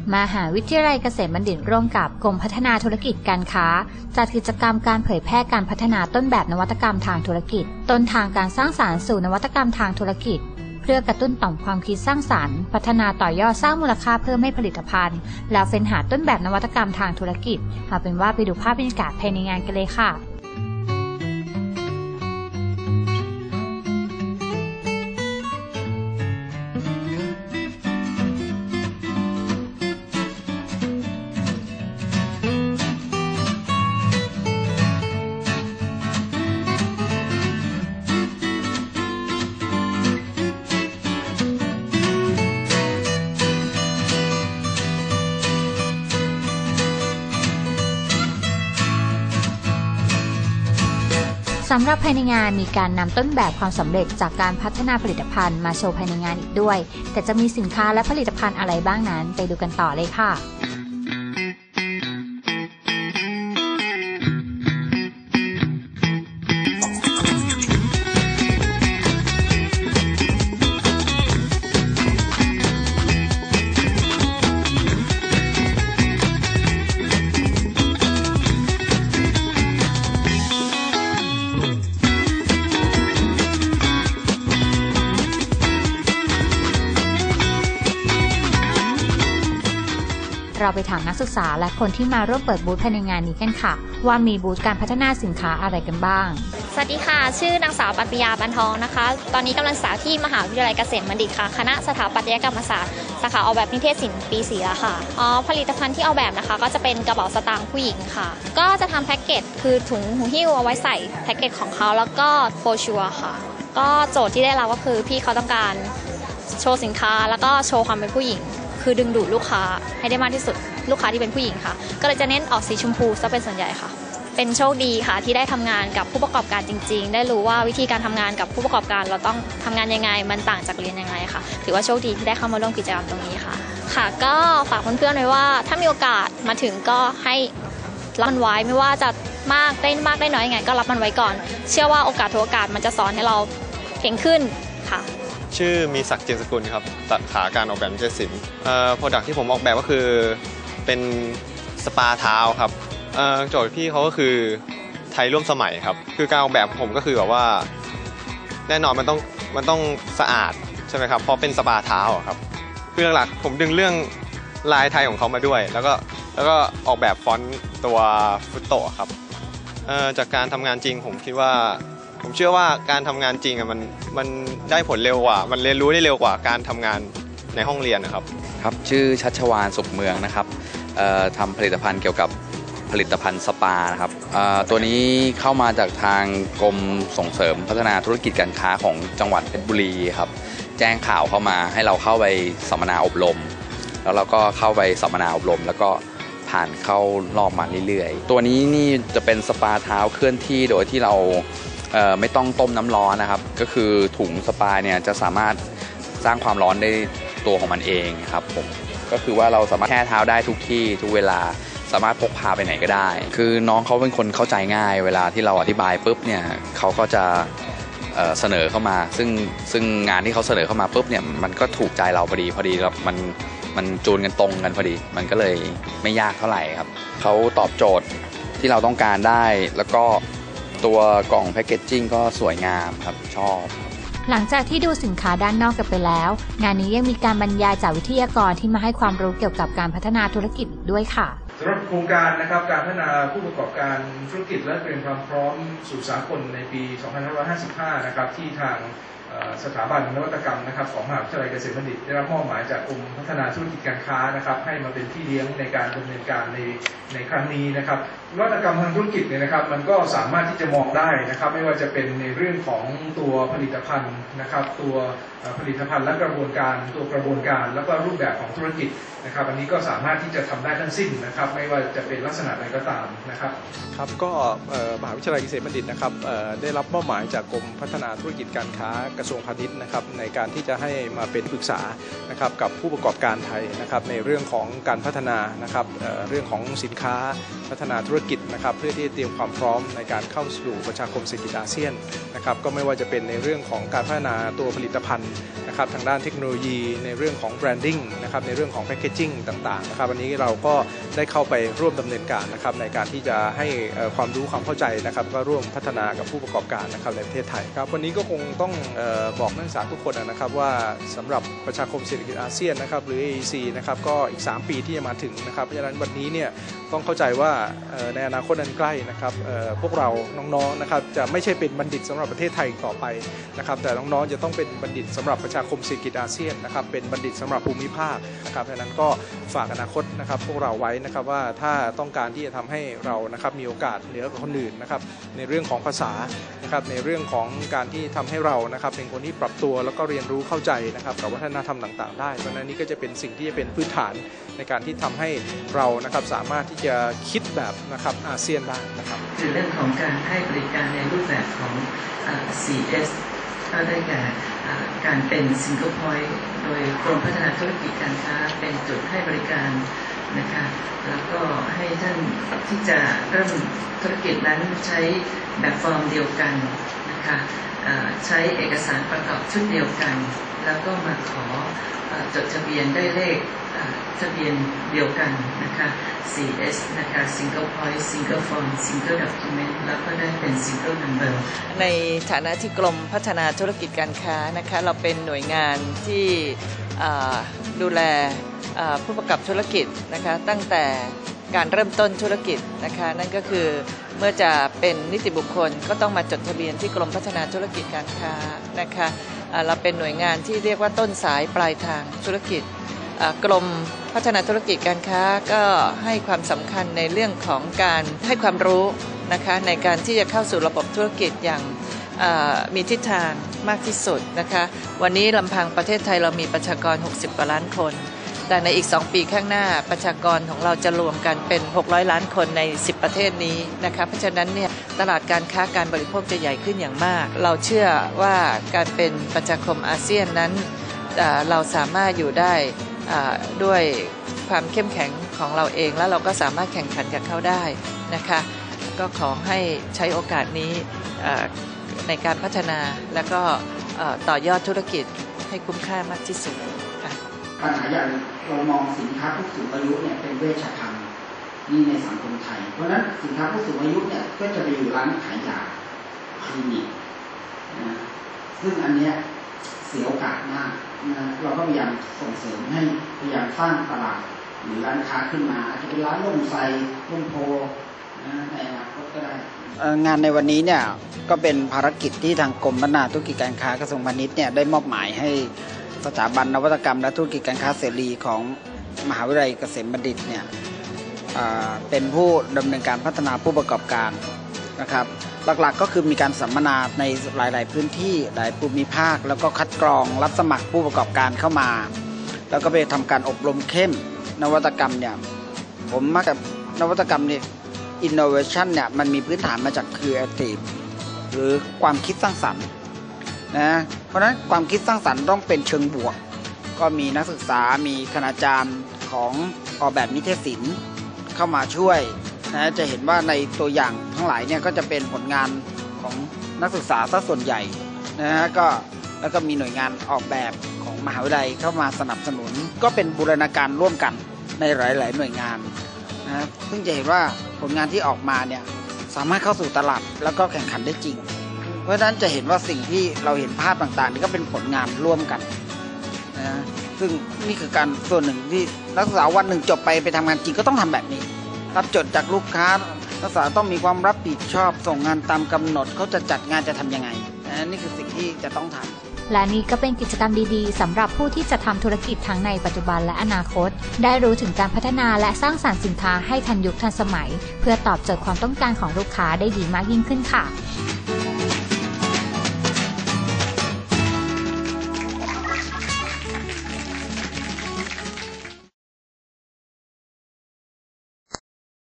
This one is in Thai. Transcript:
มหาวิทยาลัยเกษมบัณฑิตร่วมกับกรมพัฒนาธุรกิจการค้าจัดกิจกรรมการเผยแพร่การพัฒนาต้นแบบนวัตกรรมทางธุรกิจต้นทางการสร้างสรรค์สู่นวัตกรรมทางธุรกิจเพื่อกระตุ้นต่อมความคิดสร้างสรรค์พัฒนาต่อยอดสร้างมูลค่าเพิ่มให้ผลิตภัณฑ์แล้วเฟ้นหาต้นแบบนวัตกรรมทางธุรกิจเอาเป็นว่าไปดูภาพบรรยากาศภายในงานกันเลยค่ะสำหรับภายในงานมีการนำต้นแบบความสำเร็จจากการพัฒนาผลิตภัณฑ์มาโชว์ภายในงานอีกด้วยแต่จะมีสินค้าและผลิตภัณฑ์อะไรบ้างนั้นไปดูกันต่อเลยค่ะเราไปถามนักศึกษาและคนที่มาร่วมเปิดบูธภายในงานนี้กันค่ะว่ามีบูธการพัฒนาสินค้าอะไรกันบ้างสวัสดีค่ะชื่อนางสาวปัตยาบรรทองนะคะตอนนี้กำลังศึกษาที่มหาวิทยาลัยเกษมบัณฑิตค่ะคณะสถาปัตยกรรมศาสตร์สาขาออกแบบนิเทศศิลป์ปี4แล้วค่ะผลิตภัณฑ์ที่ออกแบบนะคะก็จะเป็นกระเป๋าสตางค์ผู้หญิงค่ะก็จะทำแพ็กเกจคือถุงหูหิ้วเอาไว้ใส่แพ็กเกจของเขาแล้วก็โฟชัวค่ะก็โจทย์ที่ได้รับก็คือพี่เขาต้องการโชว์สินค้าแล้วก็โชว์ความเป็นผู้หญิงคือดึงดูดลูกค้าให้ได้มากที่สุดลูกค้าที่เป็นผู้หญิงค่ะก็เลยจะเน้นออกสีชมพูซะเป็นส่วนใหญ่ค่ะเป็นโชคดีค่ะที่ได้ทำงานกับผู้ประกอบการจริงๆได้รู้ว่าวิธีการทำงานกับผู้ประกอบการเราต้องทำงานยังไงมันต่างจากเรียนยังไงค่ะถือว่าโชคดีที่ได้เข้ามาร่วมกิจกรรมตรงนี้ค่ะค่ะก็ฝากเพื่อนๆไว้ว่าถ้ามีโอกาสมาถึงก็ให้รับมันไว้ไม่ว่าจะมากได้น้อยยังไงก็รับมันไว้ก่อนเชื่อว่าโอกาสทุกโอกาสมันจะสอนให้เราเก่งขึ้นค่ะชื่อมีศักดิ์เจนสกุลครับสาขาการออกแบบนิเทศศิลป์โปรดักที่ผมออกแบบก็คือเป็นสปาเท้าครับโจทย์พี่เขาก็คือไทยร่วมสมัยครับคือการออกแบบผมก็คือแบบว่าแน่นอนมันต้องสะอาดใช่ไหมครับเพราะเป็นสปาเท้าครับคือหลักๆผมดึงเรื่องลายไทยของเขามาด้วยแล้วก็ออกแบบฟอนต์ตัวฟุตโตะครับจากการทำงานจริงผมเชื่อว่าการทำงานจริงมันได้ผลเร็วกว่ามันเรียนรู้ได้เร็วกว่าการทำงานในห้องเรียนนะครับครับชื่อชัชวาลสุขเมืองนะครับทำผลิตภัณฑ์เกี่ยวกับผลิตภัณฑ์สปานะครับตัวนี้เข้ามาจากทางกรมส่งเสริมพัฒนาธุรกิจการค้าของจังหวัดเพชรบุรีครับแจ้งข่าวเข้ามาให้เราเข้าไปสัมมนาอบรมแล้วเราก็เข้าไปสัมมนาอบรมแล้วก็ผ่านเข้ารอบมาเรื่อยๆตัวนี้นี่จะเป็นสปาเท้าเคลื่อนที่โดยที่เราไม่ต้องต้มน้ำร้อนนะครับก็คือถุงสปาเนี่ยจะสามารถสร้างความร้อนได้ตัวของมันเองครับผมก็คือว่าเราสามารถแช่เท้าได้ทุกที่ทุกเวลาสามารถพกพาไปไหนก็ได้คือน้องเขาเป็นคนเข้าใจง่ายเวลาที่เราอธิบายปุ๊บเนี่ยเขาก็จะเสนอเข้ามาซึ่งงานที่เขาเสนอเข้ามาปุ๊บเนี่ยมันก็ถูกใจเราพอดีแล้วมันจูนกันตรงกันพอดีมันก็เลยไม่ยากเท่าไหร่ครับเขาตอบโจทย์ที่เราต้องการได้แล้วก็ตัวกล่องแพคเกจจิ้งก็สวยงามครับชอบหลังจากที่ดูสินค้าด้านนอกกันไปแล้วงานนี้ยังมีการบรรยายจากวิทยากรที่มาให้ความรู้เกี่ยวกับการพัฒนาธุรกิจด้วยค่ะสำหรับโครงการนะครับการพัฒนาผู้ประกอบการธุรกิจและเตรียมความพร้อมสู่สากลในปี 2555 นะครับที่ทางสถาบันนวัตกรรมนะครับของมหาวิทยาลัยเกษมบัณฑิตได้รับมอบหมายจากกรมพัฒนาธุรกิจการค้านะครับให้มาเป็นพี่เลี้ยงในการดำเนินการในครั้งนี้นะครับนวัตกรรมทางธุรกิจเนี่ยนะครับมันก็สามารถที่จะมองได้นะครับไม่ว่าจะเป็นในเรื่องของตัวผลิตภัณฑ์นะครับตัวผลิตภัณฑ์และกระบวนการแล้วก็รูปแบบของธุรกิจนะครับอันนี้ก็สามารถที่จะทำได้ทั้งสิ้นนะครับไม่ว่าจะเป็นลักษณะใดก็ตามนะครับครับก็มหาวิทยาลัยเกษมบัณฑิตนะครับได้รับมอบหมายจากกรมพัฒนาธุรกิจการค้ากระทรวงพาณิชย์นะครับในการที่จะให้มาเป็นปรึกษานะครับกับผู้ประกอบการไทยนะครับในเรื่องของการพัฒนานะครับเรื่องของสินค้าพัฒนาธุรกิจนะครับเพื่อที่จะเตรียมความพร้อมในการเข้าสู่ประชาคมเศรษฐกิจอาเซียนนะครับก็ไม่ว่าจะเป็นในเรื่องของการพัฒนาตัวผลิตภัณฑ์นะครับทางด้านเทคโนโลยีในเรื่องของแบรนดิ้งนะครับในเรื่องของแพคเกจิ้งต่างๆนะครับวันนี้เราก็ได้เข้าไปร่วมดำเนินการนะครับในการที่จะให้ความรู้ความเข้าใจนะครับก็ร่วมพัฒนากับผู้ประกอบการนะครับในประเทศไทยครับวันนี้ก็คงต้องบอกนักศึกษาทุกคนนะครับว่าสำหรับประชาคมเศรษฐกิจอาเซียนนะครับหรือ AEC นะครับก็อีก3ปีที่จะมาถึงนะครับเพราะฉะนั้นวันนี้เนี่ยต้องเข้าใจว่าในอนาคตอันใกล้นะครับพวกเราน้องๆนะครับจะไม่ใช่เป็นบัณฑิตสำหรับประเทศไทยต่อไปนะครับแต่น้องๆจะต้องเป็นบัณฑิตสำหรับประชาคมเศรษฐกิจอาเซียนนะครับเป็นบัณฑิตสำหรับภูมิภาคนะครับเพราะฉะนั้นก็ฝากอนาคตนะครับพวกเราไว้นะครับว่าถ้าต้องการที่จะทำให้เรานะครับมีโอกาสเหนือกว่าคนอื่นนะครับในเรื่องของภาษานะครับในเรื่องของการที่ทำให้เรานะครับเป็นคนที่ปรับตัวแล้วก็เรียนรู้เข้าใจนะครับกับวัฒนธรรมต่างๆได้เพราะฉะนั้นนี่ก็จะเป็นสิ่งที่จะเป็นพื้นฐานในการที่ทำให้เรานะครับสามารถที่จะคิดแบบนะครับอาเซียนได้นะครับคือเรื่องของการให้บริการในรูปแบบของ 4S ก็ได้แก่การเป็น Single Point โดยกรมพัฒนาธุรกิจการค้าเป็นจุดให้บริการนะคะแล้วก็ให้ท่านที่จะเริ่มธุรกิจนั้นใช้แบบฟอร์มเดียวกันนะคะใช้เอกสารประกอบชุดเดียวกันแล้วก็มาขอจดทะเบียนได้เลขทะเบียนเดียวกันนะคะ 4S นะคะ Single Point Single Form Single Document แล้วก็ได้เป็น Single Number ในฐานะที่กรมพัฒนาธุรกิจการค้านะคะเราเป็นหน่วยงานที่ดูแลผู้ประกอบธุรกิจนะคะตั้งแต่การเริ่มต้นธุรกิจนะคะนั่นก็คือเมื่อจะเป็นนิติบุคคลก็ต้องมาจดทะเบียนที่กรมพัฒนาธุรกิจการค้านะคะเราเป็นหน่วยงานที่เรียกว่าต้นสายปลายทางธุรกิจกรมพัฒนาธุรกิจการค้าก็ให้ความสำคัญในเรื่องของการให้ความรู้นะคะในการที่จะเข้าสู่ระบบธุรกิจอย่างมีทิศทางมากที่สุดนะคะวันนี้ลำพังประเทศไทยเรามีประชากร60 กว่าล้านคนแต่ในอีก2 ปีข้างหน้าประชากรของเราจะรวมกันเป็น600 ล้านคนใน10ประเทศนี้นะคะเพราะฉะนั้นเนี่ยตลาดการค้าการบริโภคจะใหญ่ขึ้นอย่างมากเราเชื่อว่าการเป็นประชาคมอาเซียนนั้นเราสามารถอยู่ได้ด้วยความเข้มแข็งของเราเองแล้วเราก็สามารถแข่งขันกับเขาได้นะคะก็ขอให้ใช้โอกาสนี้ในการพัฒนาและก็ต่อยอดธุรกิจให้คุ้มค่ามากที่สุดค่ะปัญหาอย่างเรามองสินค้าผู้สูงอายุเนี่ยเป็นเวชภัณฑ์นี่ในสังคมไทยเพราะฉะนั้นสินค้าผู้สูงอายุเนี่ยก็จะไปอยู่ร้านขายยาคลินิกนะซึ่งอันเนี้ยเสียโอกาสมากนะเราก็พยายามส่งเสริมให้พยายามสร้างตลาดหรือร้านค้าขึ้นมาอาจจะเป็นร้านล่มไทรล่มโพนะในอนาคตก็ได้งานในวันนี้เนี่ยก็เป็นภารกิจที่ทางกรมพัฒนาธุรกิจการค้ากระทรวงพาณิชย์เนี่ยได้มอบหมายให้สถาบันนวัตกรรมและธุรกิจการค้าเสรีของมหาวิทยาลัยเกษมบัณฑิตเนี่ยเป็นผู้ดำเนินการพัฒนาผู้ประกอบการนะครับหลักๆก็คือมีการสัมมนาในหลายๆพื้นที่หลายภูมิภาคแล้วก็คัดกรองรับสมัครผู้ประกอบการเข้ามาแล้วก็ไปทำการอบรมเข้มนวัตกรรมเนี่ยผมมักจะนวัตกรรมเนี่ยinnovation เนี่ยมันมีพื้นฐานมาจาก creative หรือความคิดสร้างสรรค์นะเพราะฉะนั้นความคิดสร้างสรรค์ต้องเป็นเชิงบวกก็มีนักศึกษามีคณาจารย์ของออกแบบนิเทศศิลป์เข้ามาช่วยนะจะเห็นว่าในตัวอย่างทั้งหลายเนี่ยก็จะเป็นผลงานของนักศึกษาซะส่วนใหญ่นะฮะก็แล้วก็มีหน่วยงานออกแบบของมหาวิทยาลัยเข้ามาสนับสนุนก็เป็นบูรณาการร่วมกันในหลายๆหน่วยงานนะซึ่งจะเห็นว่าผลงานที่ออกมาเนี่ยสามารถเข้าสู่ตลาดแล้วก็แข่งขันได้จริงเพราะฉะนั้นจะเห็นว่าสิ่งที่เราเห็นภาพต่างๆนี่ก็เป็นผลงานร่วมกันนะซึ่งนี่คือการส่วนหนึ่งที่นักศึกษาวันหนึ่งจบไปทำงานจริงก็ต้องทำแบบนี้รับจดจากลูกค้านักศึกษาต้องมีความรับผิดชอบส่งงานตามกำหนดเขาจะจัดงานจะทำยังไงนี่คือสิ่งที่จะต้องทำและนี่ก็เป็นกิจกรรมดีๆสำหรับผู้ที่จะทำธุรกิจทั้งในปัจจุบันและอนาคตได้รู้ถึงการพัฒนาและสร้างสรรค์สินค้าให้ทันยุคทันสมัยเพื่อตอบโจทย์ความต้องการของลูกค้าได้ดีมากยิ่งขึ้นค่ะ